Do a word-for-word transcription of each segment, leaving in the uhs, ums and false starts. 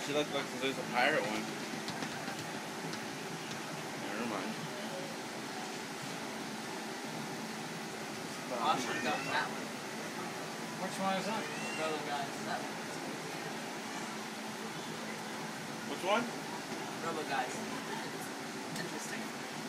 she looked like there's a pirate one. Never mind. Oh, I should have gotten that one. Which one is that? Rebel Guys. That one. Which one? Rebel Guys. Interesting.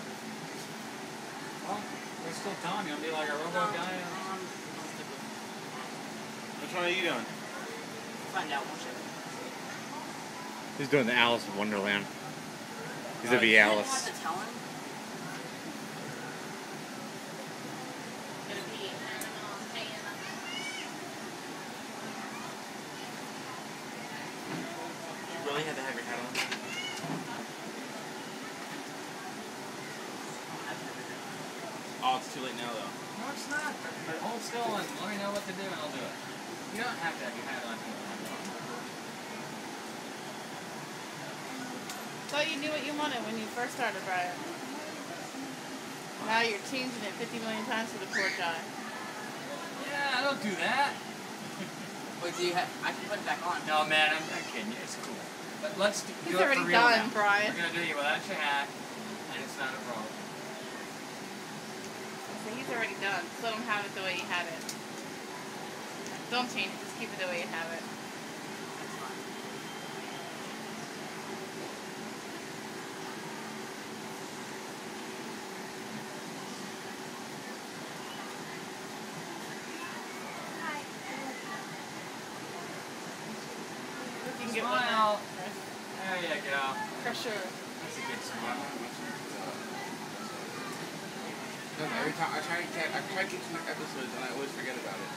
Well, there's still time. You want to be like a robo No, guy? um, I'll stick with Which one are you doing? Find out, won't you? He's doing the Alice in Wonderland. He's gonna be You didn't Alice. have to tell him. You really had to have your hat on? Oh, it's too late now, though. No, it's not. But hold still and let me know what to do and I'll do it. You don't have to have your hat on. Thought you knew what you wanted when you first started, Bryan. Now you're changing it fifty million times for the poor guy. Yeah, I don't do that. Wait, do you have? I can put it back on. No, man, I'm not kidding you. It's cool. But let's do, He's do it already for real done, now. Bryan. We're gonna do you without your hat, and it's not a problem. So he's already done. Just let him have it the way he had it. Don't change it. Just keep it the way you have it. You can get one Smile. now, Chris. There you go. For sure. That's a good smile. No, no, every time I try to get, I try to get to my episodes and I always forget about it.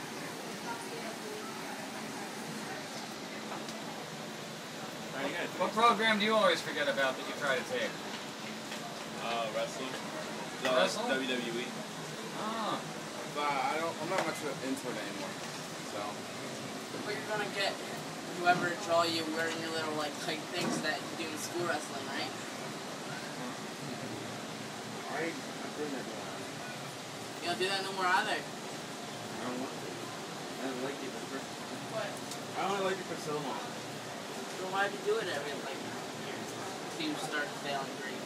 Alright, you gotta What program do you always forget about that you try to take? Uh, wrestling. The Wrestling? W W E. Oh. But I don't, I'm not much into it anymore. So. But you're gonna get whoever draw you wearing your little like kite things that you do in school wrestling, right? I, I'm doing that now. You don't do that no more either. I don't want to. I don't like it for What? I only like it for so long. So why do you do it every like year? So you start failing grade.